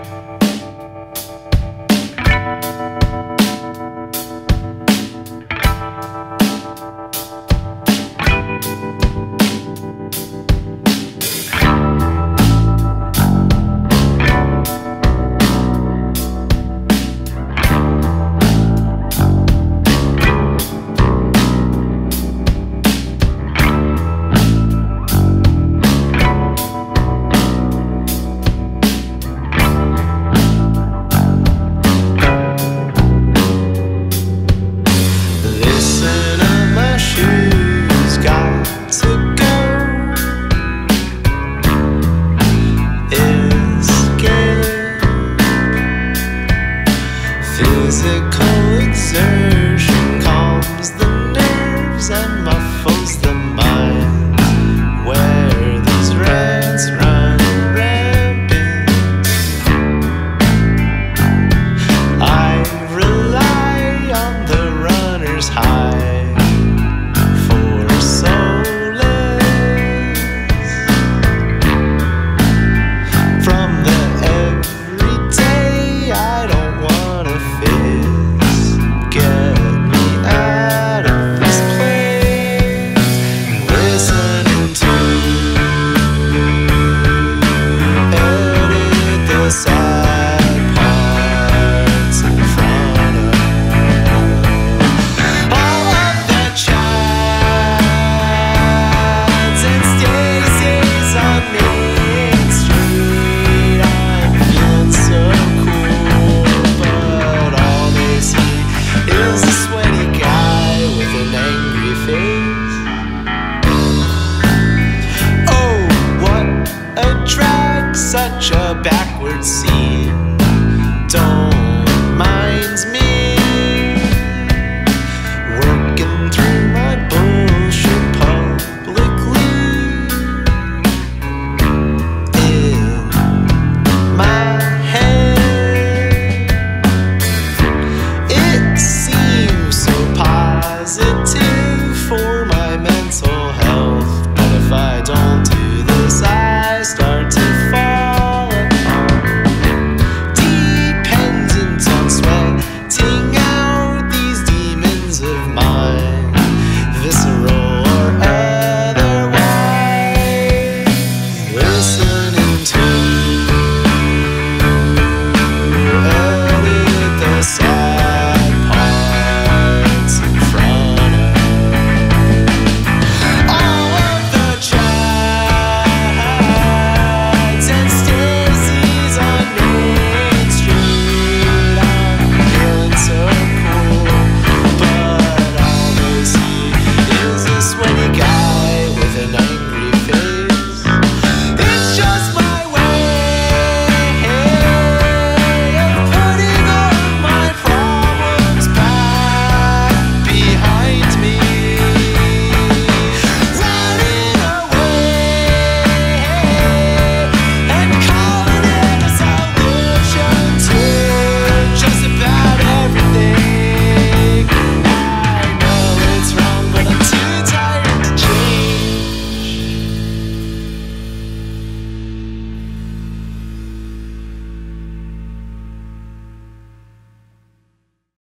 Physical exertion calms the nerves and muffles the mind, where these rants run rampant. I rely on the runner's high for solace from the everyday. I don't want to get me out of this place. Listening to edit this out.